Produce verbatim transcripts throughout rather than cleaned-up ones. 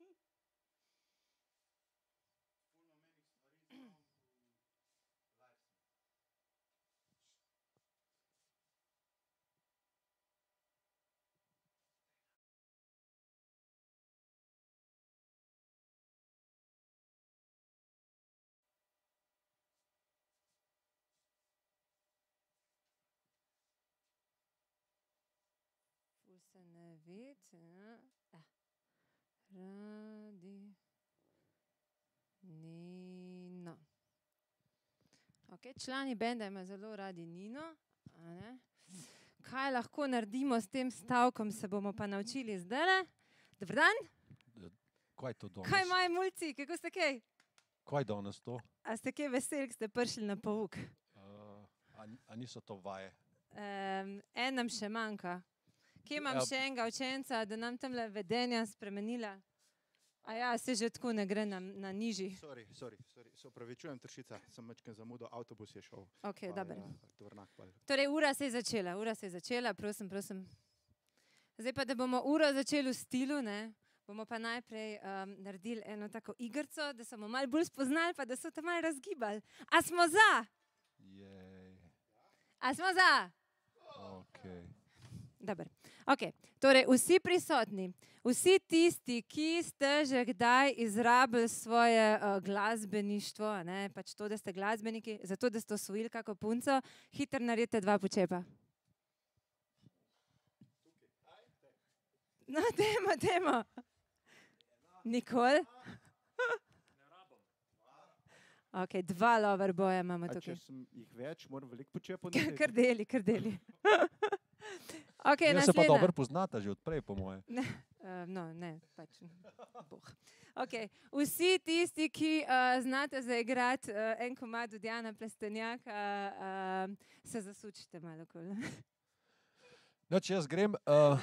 Ful se ne vidi. Ah. Radi Nino. Ok, člani benda imajo zelo radi Nino. A ne? Kaj lahko naredimo s tem stavkom, se bomo pa naučili zdajle. Dober dan. Kaj je to danes? Kaj imajo mulci, kako ste kaj? Kaj je danes to? A ste kaj veseli, ko ste prišli na pouk? Uh, a, a niso to vaje? Um, en nam še manjka. Kje imam Ja. še enega učenca, da nam tamle vedenja spremenila? A ja, se že tako ne gre na, na nižji. Sorry, sorry, sorry. Se opravičujem, Tršica, sem majčkeno zamudil, avtobus je šel. Ok, Pa, dobro. ja, tovornjak pa. Torej, ura se je začela, ura se je začela, prosim, prosim. Zdaj pa, da bomo uro začeli v stilu, ne, bomo pa najprej um, naredili eno tako igrico, da smo malo bolj spoznali, pa da so te malo razgibali. A smo za? Jej. A smo za? Okay. Dobar. Ok, torej vsi prisotni, vsi tisti, ki ste že kdaj izrabili svoje uh, glasbeništvo, ne, pač to, da ste glasbeniki, zato, da ste osvojili kako punco, hitro naredite dva počepa. No, dajmo, dajmo. Nikoli? Ok, dva loverboja imamo A tukaj. če sem jih več, moram veliko počepov Kar narediti. kar deli, kar deli. Ok, Ja, se pa naslednja. dobro poznata že odprej, po moje. Ne, uh, no, ne, pač. Boh. Okay. Vsi tisti, ki uh, znate zaigrati uh, en komad od Jana Plestenjaka, uh, se zasučite malo okoli. No, če jaz grem, uh,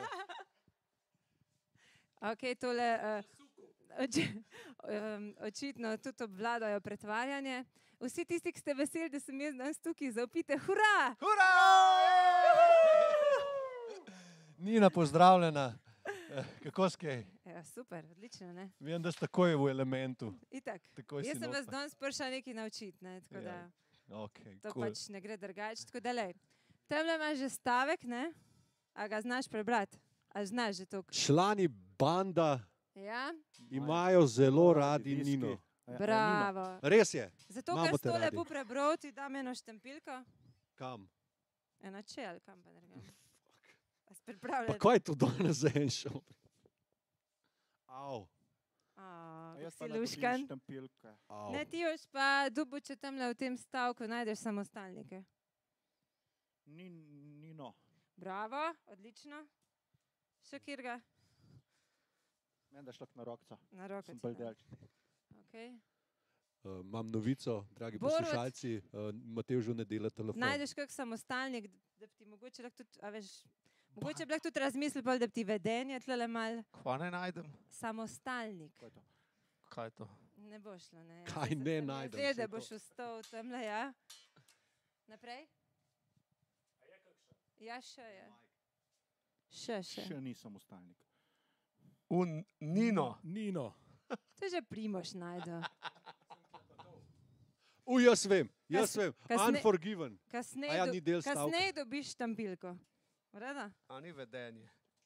Ok, tole uh, oči, um, očitno tudi obvladajo pretvarjanje. Vsi tisti, ki ste veseli, da sem jaz danes tukaj, zaupite hurra! hurra! Nina, pozdravljena. Eh, Kako skaj? Ja, super, odlično, ne? Vem, da ste takoj v elementu. Itak. Takoj si Jaz sem vas notna. danes prišla nekaj naučiti, ne? Tako da... Ja. Okay, To cool. pač ne gre drugače. Tako da, lej. Temle imaš že stavek, ne? A ga znaš prebrati? A znaš že to? Člani banda Ja? imajo zelo radi viski. Nino. Ja, ja, Bravo. Res je. Zato, Imamo ker te sto radi. lepo prebral, ti dam eno štempilko. Kam? Eno čel, kam pa ne gre. A si Pa pripravljen? kaj je to danes za en šov? Au. A, A kako jaz si pa naredim luškan. štempilke. Au. Ne, ti boš pa dubo, če tamle v tem stavku najdeš samostalnike. Ni, ni no. Bravo, odlično. Še kjerga? Meni da šlak na rokca. Na roko Sem ti bolj dam. delč. Okay. Uh, imam novico, dragi Borut. poslušalci, uh, Matevžu ne dela telefon. Najdeš kak samostalnik, da bi ti mogoče lahko tudi, a veš, mogoče bi lahko tudi razmislil, pol, da bi ti vedenje tlele mal Kva ne najdem? samostalnik. Kaj je to? Kaj je to? Ne bo šlo, ne. Kaj Saj se ne sem najdem, Zdaj, saj da to- boš vstal tamle, ja. Naprej? Ja, še je. Še, še. Še ni samostalnik. Un Nino. Nino. To je že Primož najdo. U, jaz vem, jaz Kas- vem. kasne- Unforgiven. Kasneje A ja, do- ni del stavka. kasneje dobiš štambilko. Vreda? A ni vedenje.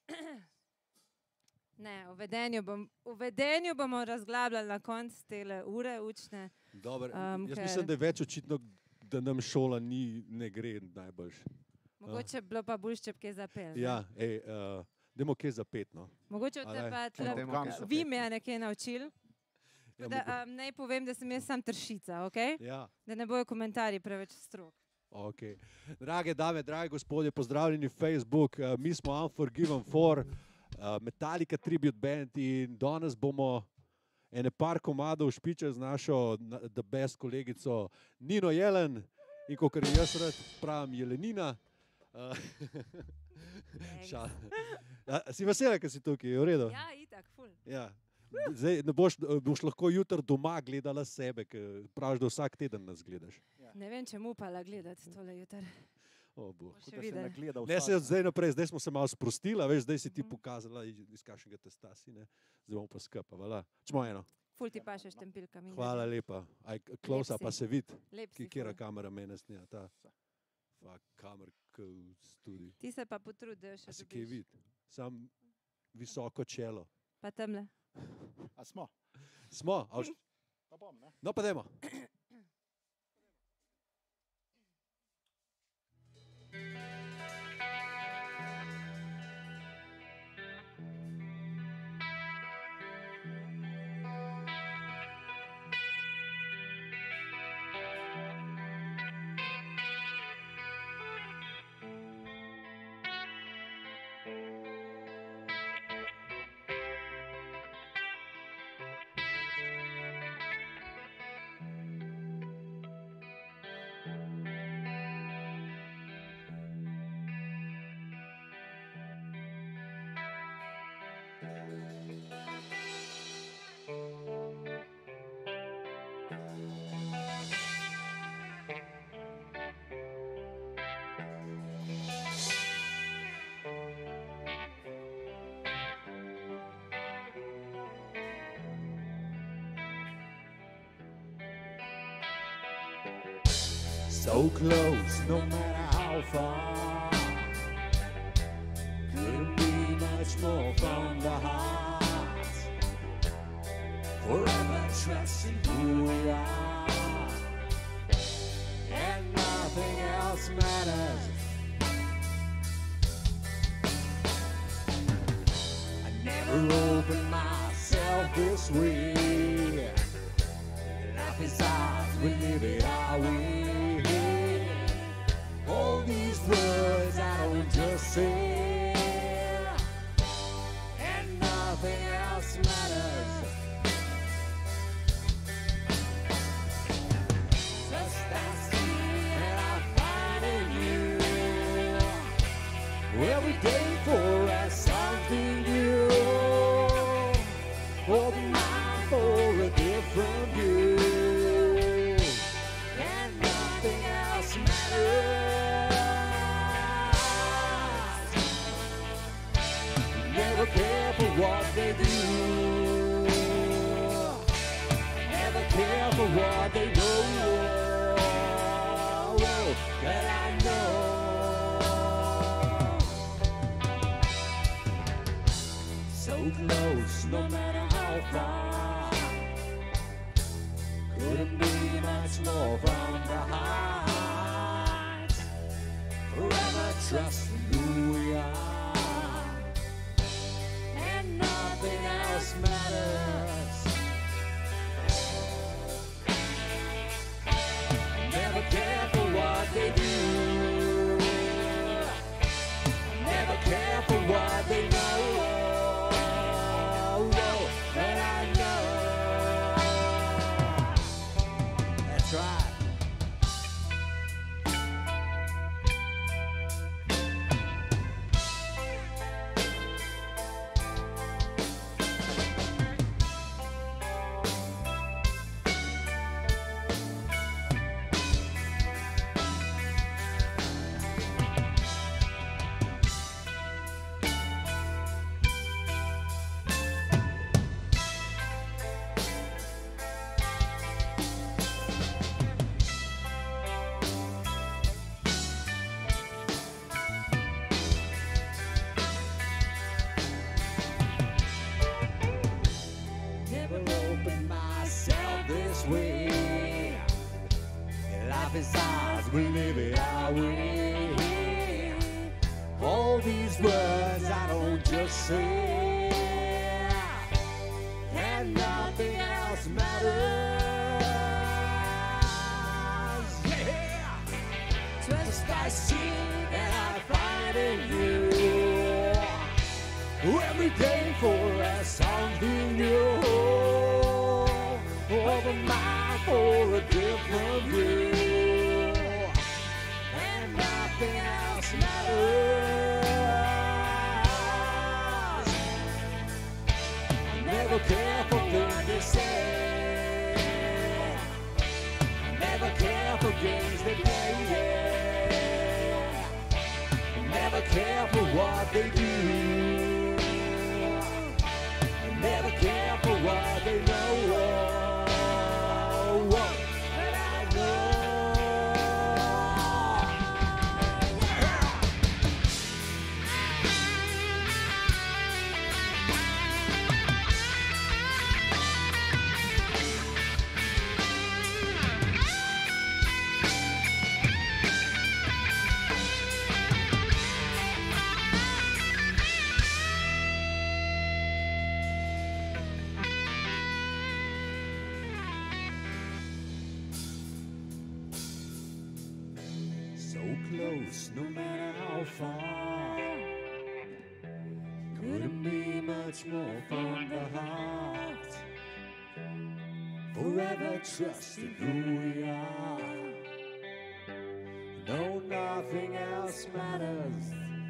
Ne, v vedenju, bom, v vedenju bomo razglabljali na koncu tele ure učne. Dobar, Um, jaz ker- mislim, da je več očitno, da nam šola ni, ne gre najboljš. Mogoče bilo pa bolj, če bi kaj zapel. ne? Ja, ej, uh, dajmo kje za pet, no. Mogoče A te ne? pa Dajmo tle, kam so vi me je nekaj naučili. Ja, Da, mogo- um, naj povem, da sem jaz sam Tršica, okay? ja. Da ne bojo komentarji preveč strog. Okay. Drage dame, dragi gospodje, pozdravljeni Facebook. Uh, mi smo Unforgiven four, uh, Metallica Tribute Band in danes bomo ene par komadov špičali z našo na- the best kolegico Nino Jelen in kakor je jaz rad pravim Jelenina. Uh, šal. Ja, si vesela, ker si tukaj, je v redu? Ja, itak, ful. Ja. Zdaj, ne boš, boš lahko jutri doma gledala sebe, ker praviš, da vsak teden nas gledaš. Ne vem, če mu upala gledati tole jutr. O, Bog. Še Kot da se videli. nagleda Ne, vsak, se od zdaj naprej, zdaj smo se malo sprostili, a veš, zdaj si ti pokazala, iz iz kakšnega testa si, ne. Zdaj bomo pa skupaj, vala. Čmo eno. Ful ti pa še štempilka. mimogrede. Hvala lepa. Aj, close Lep pa si. se vidi, Lep ki si kjera ful. kamera mene snija, ta. Fak, kamer, k v studiu. Ti se pa potrudi, da jo še A se kje dobiš. vidi? Sam visoko čelo. Pa tamle. A smo? Smo, a vš... Pa bom, ne? No pa dajmo. So close, no matter how far. Couldn't be much more from the heart. Forever trusting who we are, and nothing else matters. I never opened myself this way. Life is ours, we live it our way. All these words I don't just say, and nothing else matters. Just I see and I find in you every day for us something new. Open mind for a different view, and nothing else matters. Never care for what they do, never care for what they know. That I know. So close, no matter how far. Couldn't be much more from the heart. Forever trusting who we are, and nothing else matters. Never care for what they do, never care for what they know. And I know. That's right. Never opened myself this way. Life is ours, we live it our way. All these words I don't just say, and nothing else matters. Yeah. Just I see and I find in you every day for us something new. Open mind for a different view, and nothing else matters. I never care for what they say, I never care for games they play. care for what they do. Never care for what they know. But I know. So close, no matter how far. Couldn't be much more from the heart. Forever trusting who we are. No, nothing else matters.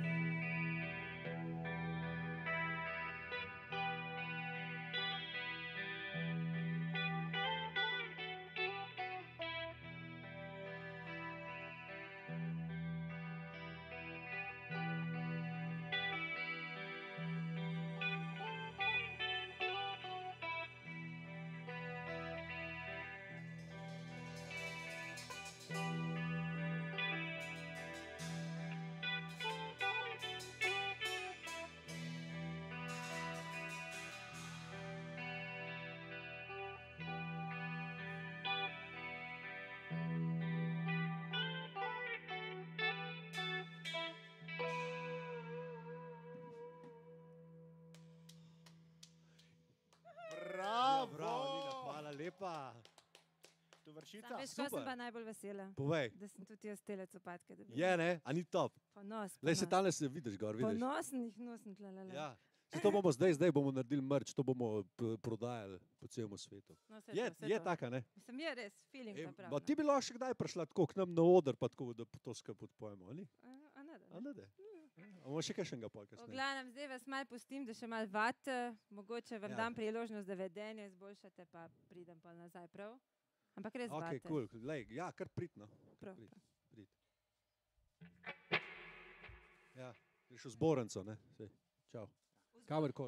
Ja, bravo, Nina, hvala lepa. Tu vršica. Sam veš, ko sem super. pa najbolj vesela, Povej, da sem tudi jaz tele copatke dobila. je ne, a ni top. Ponos, Le se ponos. tale se vidiš gor, vidiš. Ponosen jih nosim tle, le, le. Ja. Se to bomo zdaj, zdaj bomo naredili merch, to bomo p- prodajali po celem svetu. No, vse Je, to, vse je to. taka, ne? Mislim, je res, feeling E, ta prav. ma ti bi lahko še kdaj prišla tako k nam na oder, pa tako, da to skupaj odpojemo, ali? A, a ne, da, A ne. ne, da? A bomo še kakšnega pol V kasneje? glavnem, zdaj vas malo pustim, da še malo vate, mogoče vam Ja. dam priložnost, da vedenje izboljšate, pa pridem pa nazaj, prav? Ampak res Ok, vate. cool. Lej, ja, kar pridno. Prav, Prid, prav. prid. Ja, greš v zbornico, ne? Sej, čau. Kamerkoli.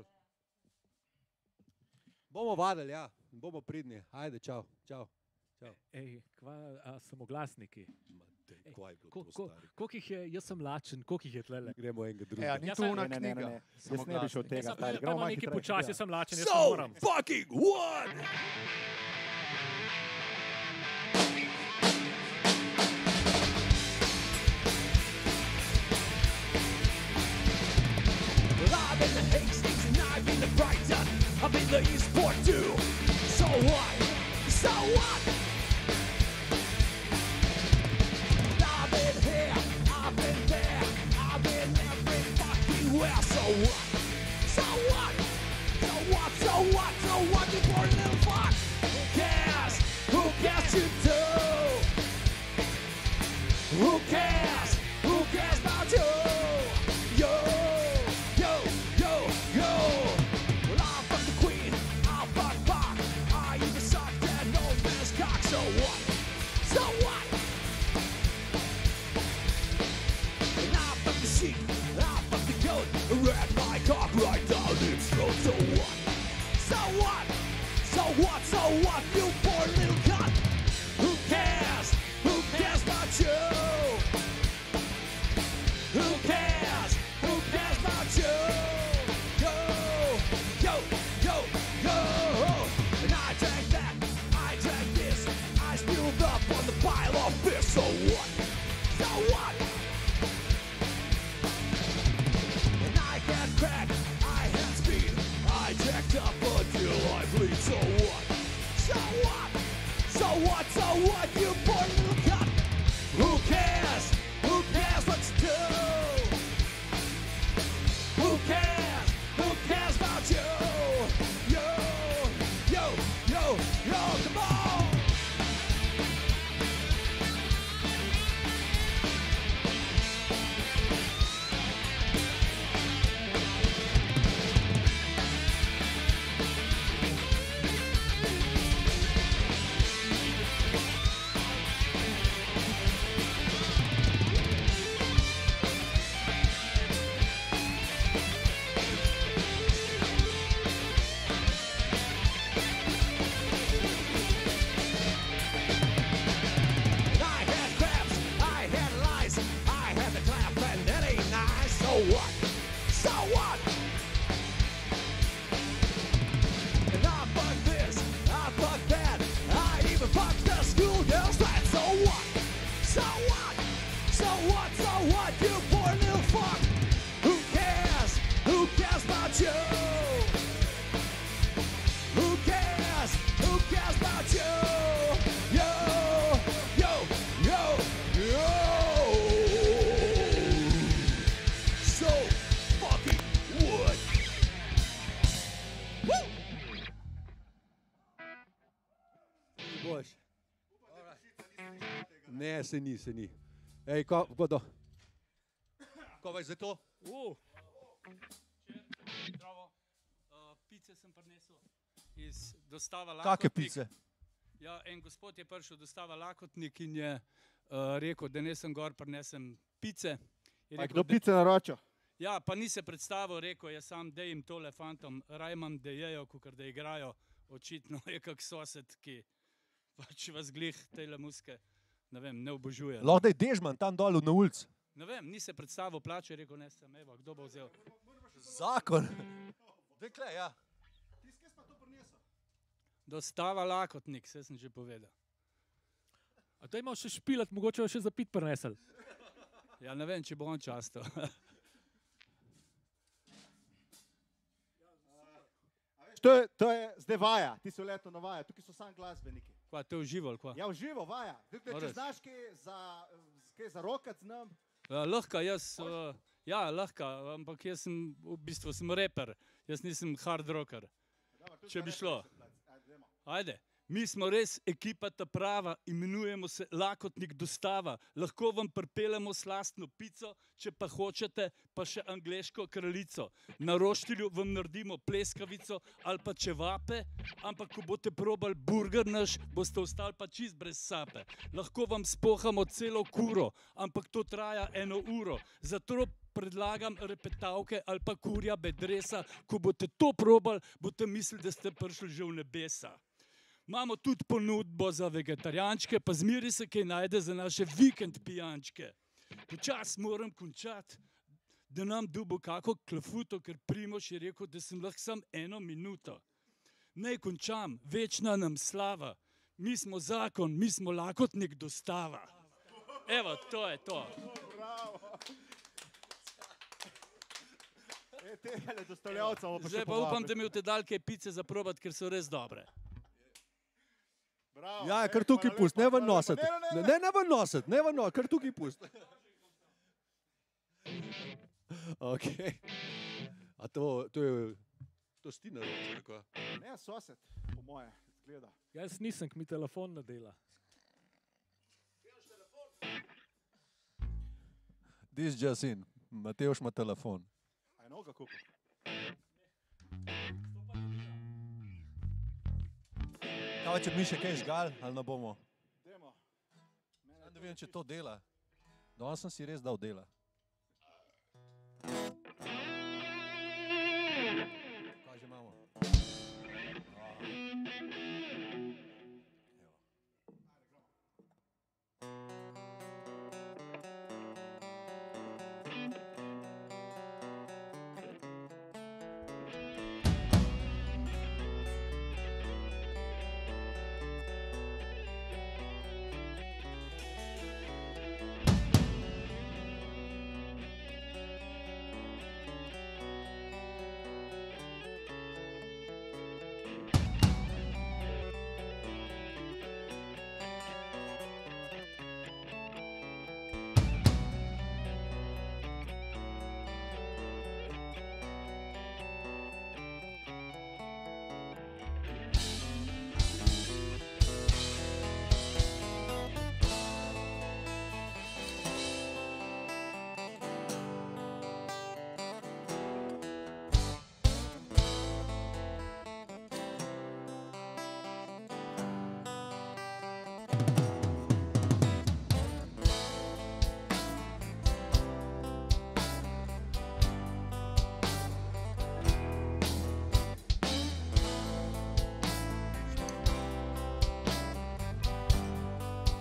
Bomo vadili, ja, bomo pridni. Ajde, čau, čau. Ej, kva, a, samoglasniki. Ma, dej, kva je bilo Ko- to, ko- stari? Koliko jih je, jaz sem lačen, koliko jih je tlele? Gremo enega Ja, drugega. ni Ja, tu saj- ona Ne, ne, ne, knjiga. ne. Jaz ne bi šel od Samoglasnik. tega, Jaz stari. sem Gremo malo neki hitreje. počasi, Ja. jaz sem lačen, jaz ne moram. fucking what? I've been the Hastings and I've been the Brighton. I've been the Eastport too. So what? So what? I've been here, I've been there, I've been every fucking where. So what? So what? So what? So what? So what? You poor little fuck. Who cares? Who cares you do? Who cares? Who cares about you? Yo, yo, yo, yo. Well, I'll fuck the queen, I'll fuck Bach. I even suck that old man's cock. So what? So what? And I fuck the sheep, I fuck the goat. Ran my cock right down its throat. So what? So what? So what? So what? You poor little cunt. Who cares? Who cares about you? Who cares? Who cares about you? Yo, yo, yo, yo. And I drank that, I drank this. I spilled up on the pile of piss. So what? So what? And I got crack, I had speed. I jacked up until I bleed. So what? So what? So what? So what? You poor little cunt. Who cares? Who cares what you do? what? So what? And I fuck this, I fuck that, I even fuck the school girls. Right? So what? So what? So what? So what? You poor little fuck. Who cares? Who cares about you? Who cares? Who cares about you? Yo, yo, yo, yo. So fucking wood. Woo! Boš. Ne, se ni, se ni. Ej, ko, ko do? Ko veš za to? Uh. Zdravo. Uh, pice sem prinesel iz dostava Lakotnik. Kake pice? Ja, en gospod je prišel dostava Lakotnik in je uh, rekel, da nesem gor prinesem pice. Je Pa je rekel, kdo da- pice naročil? Ja, pa ni se predstavil, rekel je sam, da jim tole fantom, raj imam, da jejo, kakor da igrajo. Očitno je kak sosed, ki pač vas glih tele muske, ne vem, ne obožuje. Lahko da je dežman tam dol na ulici. Ne vem, ni se predstavil, plače, je rekel, ne sem, evo, kdo bo vzel. Zakon. Dekle, ja. Dostava Lakotnik, vse sem že povedal. A to imamo še špilat, mogoče jo še za pit prinesel. Ja, ne vem, če bo on často. To je, to je zdaj vaja, ti si leto na vaja, tukaj so sam glasbeniki. Kva, te užival, kva? Ja, uživo, vaja. Tukaj, če Res. znaš kaj za, kaj za rokat z nam, Uh, lahko, jaz, uh, ja, lahko, ampak jaz sem, v bistvu sem reper, jaz nisem hard rocker. Če bi šlo. Ajde. Mi smo res ekipa ta prava, imenujemo se Lakotnik dostava. Lahko vam pripeljemo slastno pico, če pa hočete, pa še angleško kraljico. Na roštilju vam naredimo pleskavico ali pa čevape, ampak ko boste probali burger naš, boste ostali pa čist brez sape. Lahko vam spohamo celo kuro, ampak to traja eno uro. Zato predlagam repetavke ali pa kurja bedresa. Ko boste to probali, boste mislili, da ste prišli že v nebesa. Imamo tudi ponudbo za vegetarijančke, pa zmeri se kaj najde za naše vikend pijančke. Počas moram končati, da nam dubo kako klafuto, ker Primož je rekel, da sem lahko sam eno minuto. Naj končam, večna nam slava. Mi smo zakon, mi smo Lakotnik dostava. Evo, to je to. e, tele dostavljavca bomo pa še Zdaj pa upam, povabili. da mi boste dali kaj pice za probat, ker so res dobre. Bravo, Ja, ej, kar tukaj hvala pust, lepa, ne ven hvala lepa. nositi. Ne, ne, Ne, ne, ne, ne ven nositi, ne ven nositi, kar tukaj pust. Ok. A to, to je, to si ti naročil, kako? ne, sosed, po moje, zgleda. Jaz nisem, ki mi telefon ne dela. This just in. Matevž ima telefon. A je noga kupil? Kaj če bi mi še kaj žgal, ali ne bomo? Dajmo. Sam da vidim, če to dela. Danes sem si res dal dela. Kaj že imamo?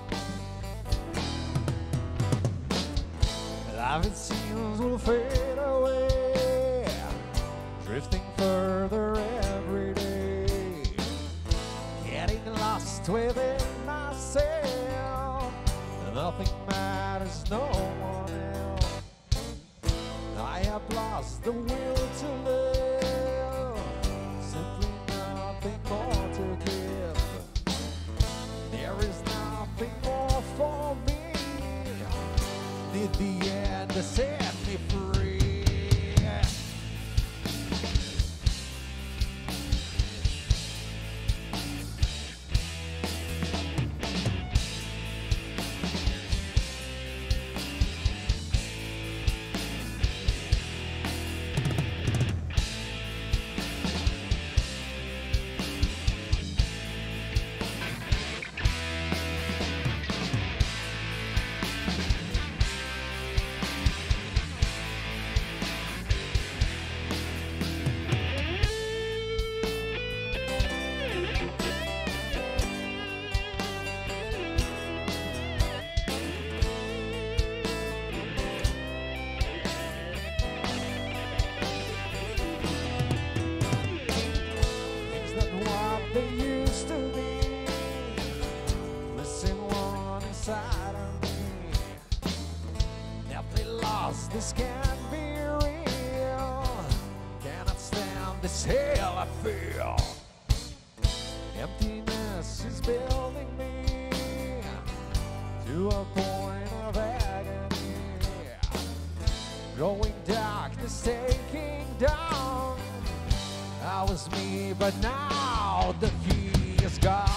Life it seems will fade away. drifting further every day, getting lost within myself. Nothing matters, no one else. I have lost the will to live, simply nothing more to give. There is nothing more for me. Did the end set me free? This can't be real. Cannot stand this hell I feel. Emptiness is building me to a point of agony. Growing darkness taking down. I was me, but now the key is gone.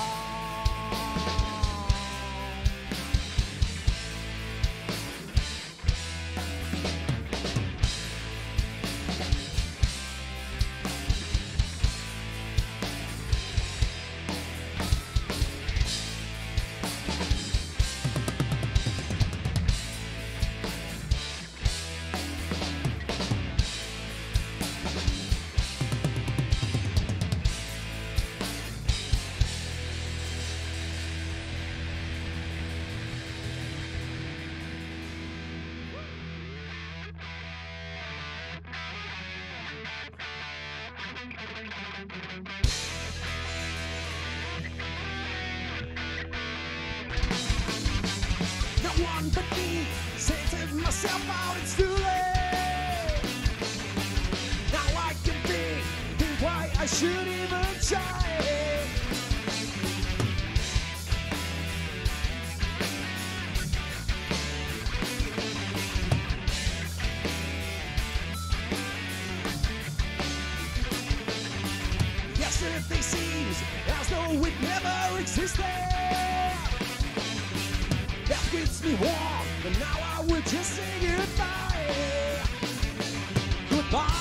No one but me says to myself out, it's too late. Now I can think, think why I should even try. Yesterday seems as though it never existed. That keeps me warm, but now I will just say goodbye. Goodbye.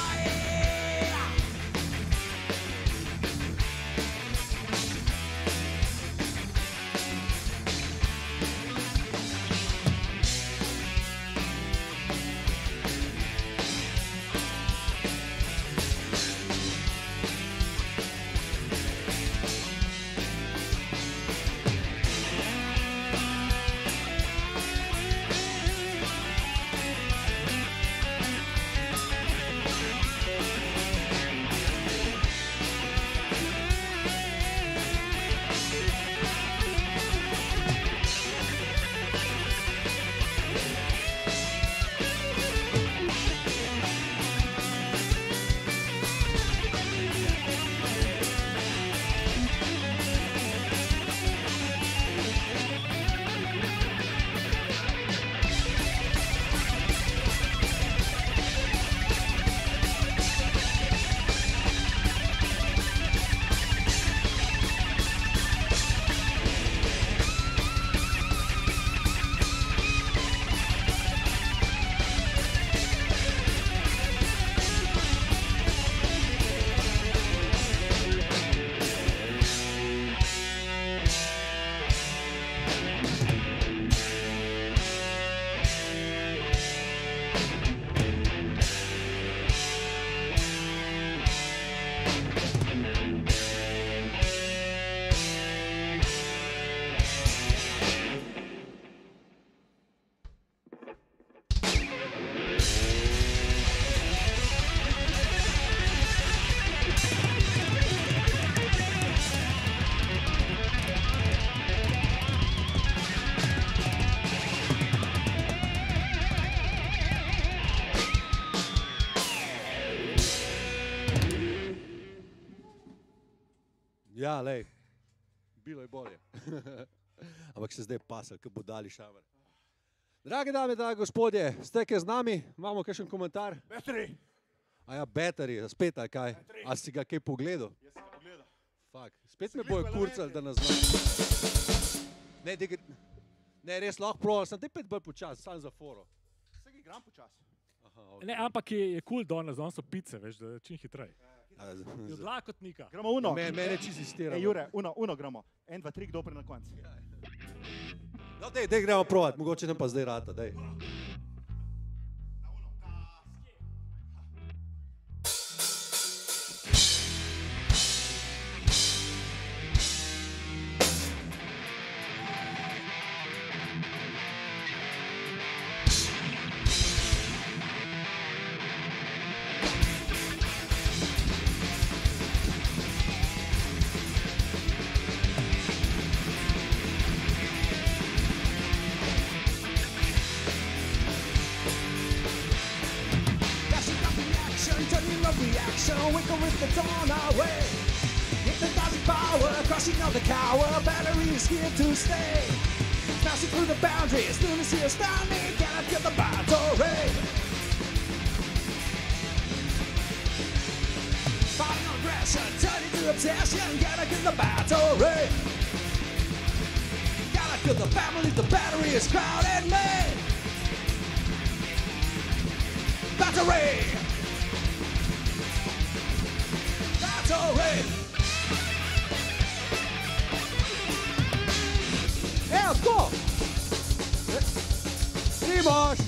Ja, lej, bilo je bolje. Ampak se zdaj pasal, ko bo dali šamer. Drage dame, dragi gospodje, ste kaj z nami? Imamo kakšen komentar? Battery. A ja, battery, spet ali kaj? A si ga kaj pogledal? Jaz sem ga pogledal. Fak, spet me bojo kurcali, da nas znam. Ne, dej, ne, res lahko proval, sem te pet bolj počas, sam za foro. Vsak igram počasi. Aha, okay. Ne, ampak je, je cool danes, danes so pice, veš, da je čim hitreje. A, z- Je z- dlakotnika. Gremo uno. Me- Mene čisto iztira. Ej, Jure, uno, uno gremo. En, dva, tri, kdo pre na konc. No, dej, dej gremo provat, mogoče nam pa zdaj rata, dej. Dashing up the action, turning up reaction, wickle with the dawn away. Hypnotizing power, crushing all the cower, battery is here to stay. Smashing through the boundaries, lunacy astounding, cannot get the battery. Fighting aggression, turning to obsession, gotta get the battery. Gotta kill the family, the battery is crowding me. Battery! Battery! Evo, tako! Primož!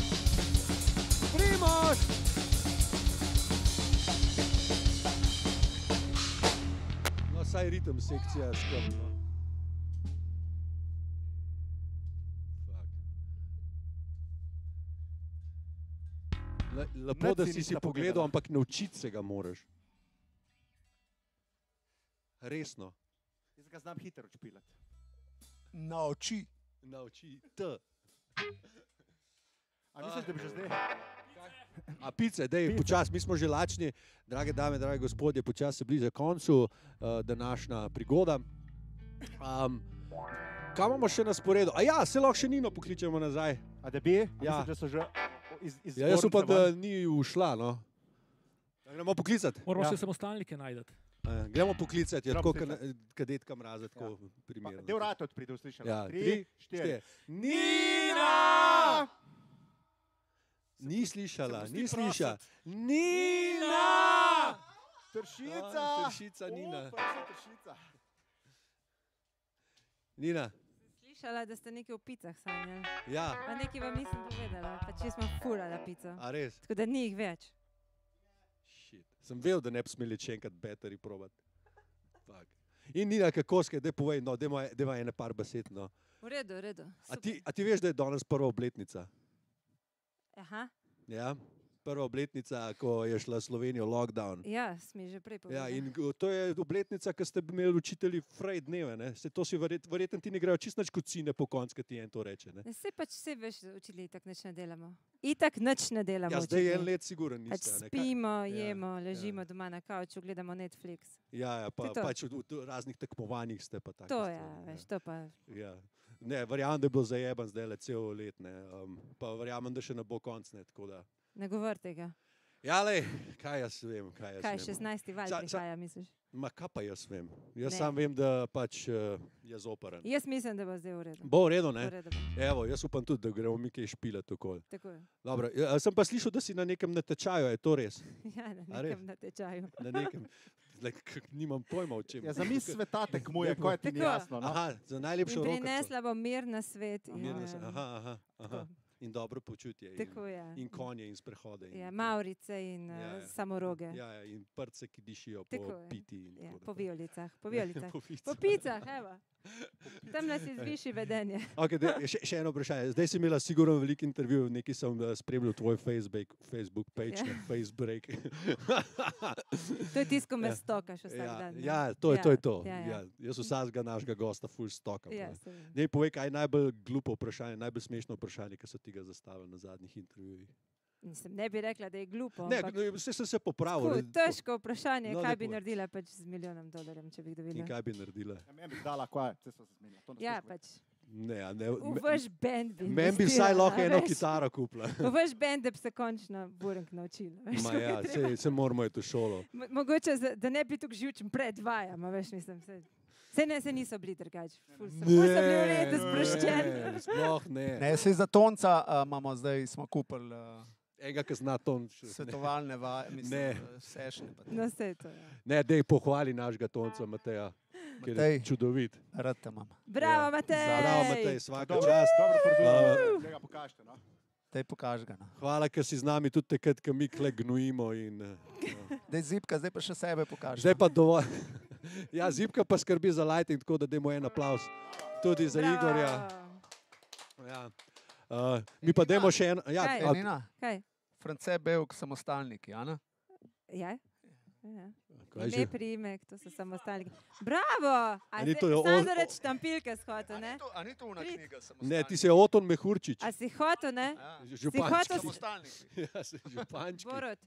Primož! No, saj ritem sekcija skrbno. Fak. Le- Lepo, da Nič si si si nista pogledal, pogledala. ampak naučiti se ga moraš. Resno. Jaz ga znam hitro odšpilati. Nauči. Nauči te. A misliš, da bi že zdaj? A pice, dej, počas, mi smo že lačni, drage dame, dragi gospodje, počas se bliža koncu uh, današnja prigoda. Um, kaj imamo še na sporedu? A ja, se lahko še Nino pokličemo nazaj. A da bi? A Ja. misliš, da so že iz, iz Ja, jaz zbornice upam, da ven? ni ušla, no. Da gremo poklicati. Moramo Ja. še samostalnike najti. Uh, gremo poklicati, je Gremo tako poklicati. kadetka mraza, tako Pa, primerno. del rata odpride, uslišala. Ja, tri, tri, štiri. štiri. Nina! Ni slišala, se ni pusti slišala. Nina! Tršica! A, Tršica, Nina. O, pa še tršica. Nina, Slišala, da ste nekaj o picah sanjali. ja, A nekaj vam nisem povedala, pa če smo furala pico. a res? Tako da ni jih več. Shit. Sem vedel, da ne bi smeli še enkrat battery probati. Fuck. In Nina, kako skaj, daj povej, no, dajva ene par besed, no. V redu, v redu. A ti, a ti veš, da je danes prva obletnica? Aha, Ja? Prva obletnica, ko je šla Slovenija v lockdown. ja, smi že prej Ja, povedala. in g- to je obletnica, ki ste imeli učitelji frej dneve, ne? Se to si verjet, verjetno ti ne grejo čist nič kot cine po konc, kad ti en to reče, ne? Ne, saj pač vse veš, učili itak nič ne delamo. Itak nič ne delamo. Ja, zdaj je en učitelji. let siguren Pač niste, a ne? Kaj- spimo, Ja, jemo, ja. ležimo doma na kavču, gledamo Netflix. Ja, ja, pa, To je to. pač v, v raznih tekmovanjih ste pa tako. To je, veš, to pa. Ja. Ne, verjamem, da je bilo zajeban zdaj le cel let, ne. Um, pa verjamem, da še ne bo konc, ne, tako da. Ne govor tega. Ja, lej, kaj jaz vem, kaj jaz Kaj, vem. šestnajsti val Sa- sa- prihaja, misliš? Ma kaj pa jaz vem? Jaz Ne. sam vem, da pač uh, je zoperen. Jaz mislim, da bo zdaj v redu. Bo v redu, V ne? redu bo. Evo, jaz upam tudi, da gremo mi kaj špilati okoli. Tako je. Dobro, ja, sem pa slišal, da si na nekem natečaju, je to res? Ja, na A res? nekem natečaju. Na nekem, like, k- nimam pojma o čem. Ja, za mis sveta tekmuje, ko je ti ni Tako. jasno. No? Aha, za najlepšo In roko. prinesla bo mir na svet. In, Mirno se, eh, aha, aha, aha. tako. In dobro počutje. In, Tako je. in konje in sprehode. In, Ja, Maurice in Ja, ja, ja. samoroge. Ja, ja, in prce, ki dišijo Tako po je. piti. In Ja, tako po naprej. vijolicah. Po vijolicah. Po Po picah. picah, evo. Tam nas izviši vedenje. Okay, dej, še, še eno vprašanje. Zdaj si imela sigurno veliko intervjujev, nekaj sem uh, spremljal tvoj Facebook, Facebook page, Ja. ja. Facebook. To je tisto, ko me stokaš vsak ja, dan. ne? ja, to je to. Je to. Ja, ja. Ja, jaz vsakega našega gosta full stokam. Ja, ne. seveda. Dej povej, kaj je najbolj glupo vprašanje, najbolj smešno vprašanje, ki so ti ga zastavili na zadnjih intervjujih. Mislim, ne bi rekla, da je glupo. Ne, ampak no, vse sem se popravil. tako, ne. težko vprašanje, No, kaj ne bi povej. naredila pač z milijonom dolarjem, če bi jih In dobila. kaj bi naredila? Ja, meni bi dala, kaj, vse smo se zmenili. To ne Ja, smeš pač Ne, a ne, v me- vaš band bi meni bi vsaj investirala, lahko eno veš. kitaro kupila. V vaš band, da bi se končno Burenk naučila. veš, Ma kako ja, je treba. se, se moramo iti v šolo. Mo- Mogoče, za- da ne bi tukaj živčen pred vajama, veš, mislim, se, se ne, se niso bili drugače. Ful so, ful so bili v redu sproščeni. ne, sploh ne. Ne, saj za tonca uh, imamo zdaj, smo kupili uh, Enega, ki zna ton. še- svetovalne vaje, mislim, Ne. uh, sešne. pa to. No, vse to. Ja. Ne, dej pohvali našega tonca Mateja, ker je Matej. čudovit. Rad te imam. Bravo, Matej! Bravo, Matej, svaka Dobro, čast. dobro frizura, Uh, tega pokažite, no. Dej pokaži ga. No. Hvala, ker si z nami tudi takrat, ko mi kle gnojimo. In, eh, no. Dej zipka, zdaj pa še sebe pokaži. Zdaj pa dovolj. Ja, Zipka pa skrbi za lighting, tako da dajmo en aplauz tudi za Bravo. Igorja. Ja. Uh, mi pa dajmo še en. Ja, Kaj? a- Nina, Kaj? France Belk, samostalniki, Jana? Ja? Ja. kaj že? Ime, priimek, to so samostalniki. Bravo! A ni se- to Samo o- zaradi štampilke shotel, ne? A ni to una Pri- knjiga Ne, ti si Oton Mehurčič. A si hotel, ne? Ja. Župančki. hotel- Samostalniki. Ja, si župančki. Borut.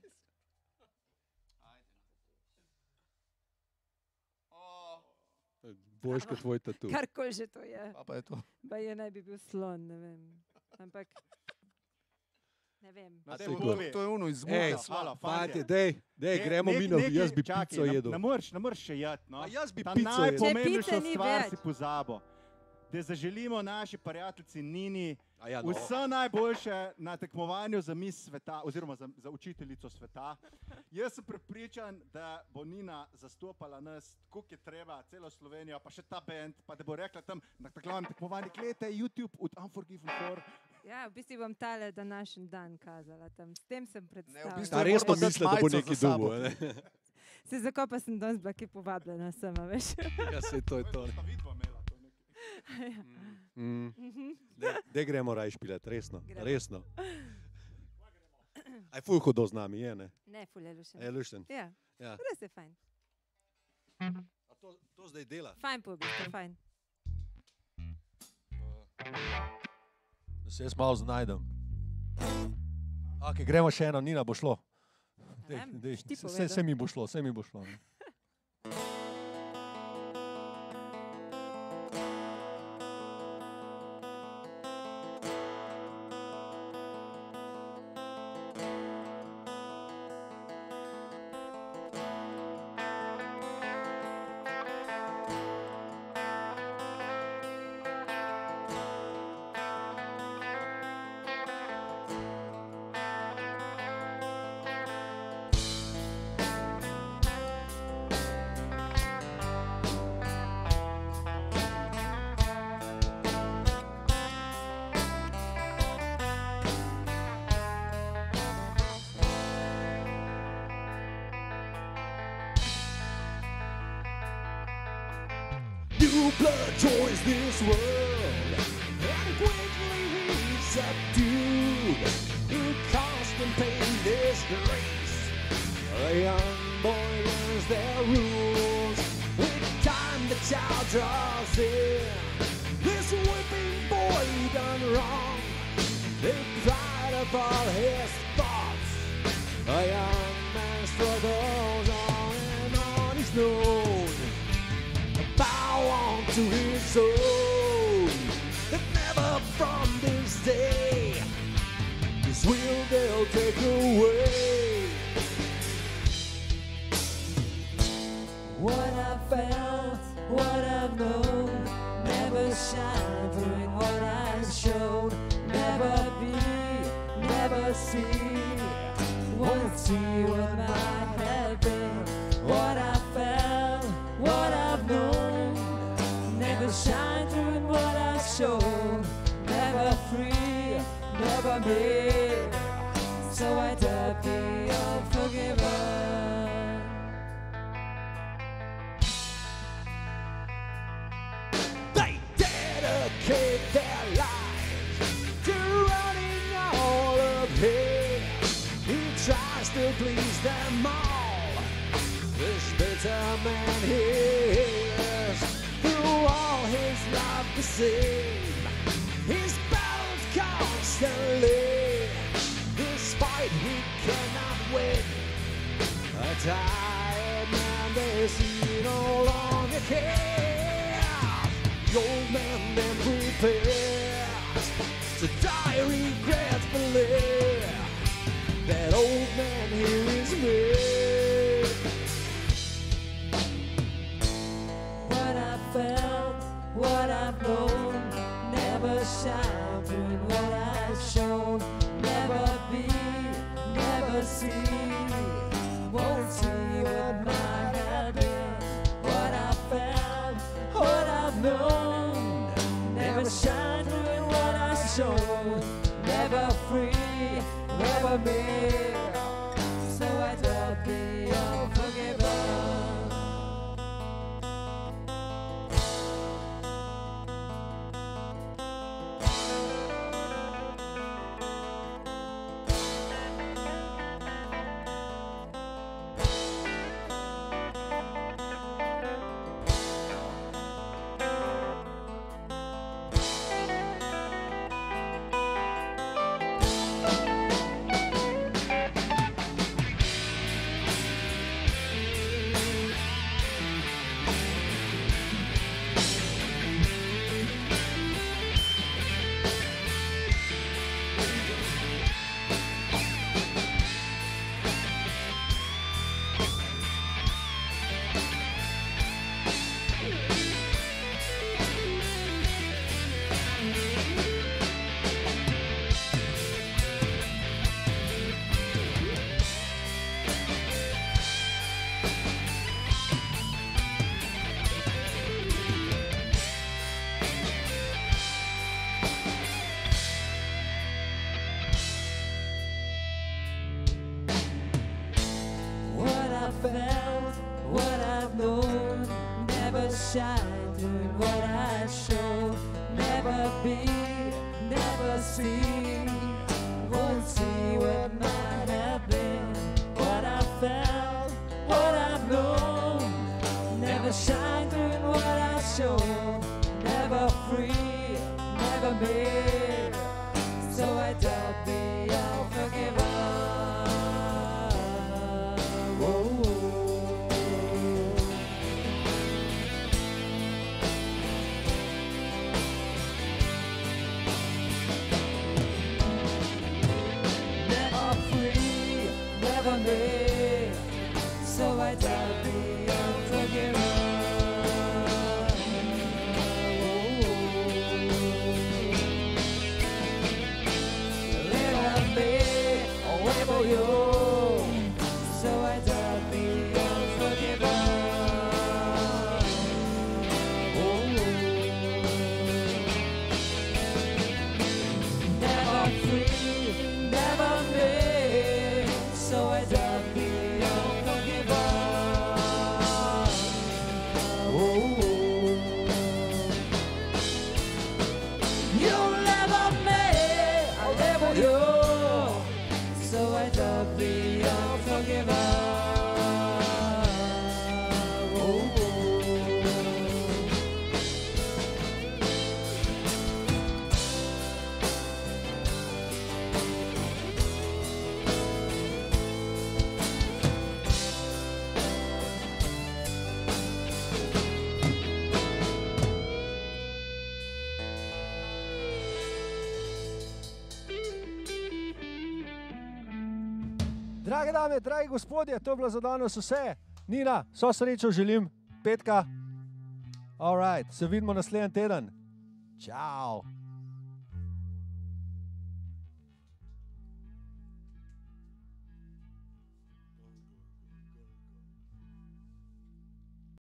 Boš kot tvoj tatu. Karkoli že to je. Pa, pa je to. Pa je naj bi bil slon, ne vem. Ampak, ne vem. No, A dajmo se bolje. To je uno iz Ej, Muha. halo, Fantje, fantje. dej, dej, Ne- gremo nek- mi na, nekaj- jaz bi čakaj, pico ne- jedel. Ne moreš, ne moreš še jeti, no. A jaz bi Ta pico jedel. najpomembnejša Če pice ni stvar več. si pozabo. Da zaželimo naši prijateljici Nini A ja, no. vse najboljše na tekmovanju za mis sveta, oziroma za, za učiteljico sveta. Jaz sem prepričan, da bo Nina zastopala nas, tako je treba, celo Slovenijo, pa še ta band, pa da bo rekla tam na taklavnem tekmovanju, gledajte YouTube od Unforgiven four. Ja, v bistvu bom tale današnji dan kazala tam. S tem sem predstavila. bistvu Ta resno moramo dati misli, da bo majico neki za sabo. dubo. ne? Se zakaj pa sem danes bila, ki povabljena sem, a veš? Ja, se to je to. ne. Pa vidva imela to nekaj. Mm. Dej gremo raj špilet, resno. Gremo. Resno. Aj ful hodo z nami, je ne? Ne, fulje lušen. Je lušten. Ja, Ja. res je fajn. A to, to zdaj dela? Fajn publika, fajn. Da se jaz malo znajdem. Okay, gremo še eno, Nina bo šlo. Dej, vem, dej, boš ti se, povedal. se mi bo šlo, se mi bo šlo. ne. New blood joins this world, and quickly he's subdued. In constant pain, this grace. A young boy learns their rules. With time, the child draws in. This whipping boy done wrong. The pride of all his thoughts. A young man struggles on and on his own. Bow on to his own. That never from this day his will they'll take away. What I've felt, what I've known, never shine doing what I showed. Never be, never see, won't see what might have been. What I felt, what I've known, never shine doing what I showed. Never free, never me, so I dare be unforgiven. They dedicate their lives to running all uphill. He tries to please them all. This bitter man hears through all his love the same. His battles constantly. This fight fight, he cannot win. A tired man, they see no longer cares. The old man then prepares to die regretfully. That old man here is me. What I felt, what I've known, never shine through what I've shown. Never be, never see, won't see what might have been. What I felt, what I've known, never shine through what I've shown. Never free, never me, so I don't be unforgiven. Felt what I've known, never shine through what I show. Never be, never see, won't see what might have been. What I felt, what I've known, never shine through what I show. Never free, never me, so I don't be unforgiven. Me, so I don't be unforgiven. Let me away for you, so I don't be unforgiven. Never free, never me, so I don't be unforgiven. You'll never me, I'll never you, so I don't be unforgiven. Drage dame, dragi gospodje, to je bilo za danes vse. Nina, vso srečo želim, petka. All right, se vidimo naslednji teden. Čau.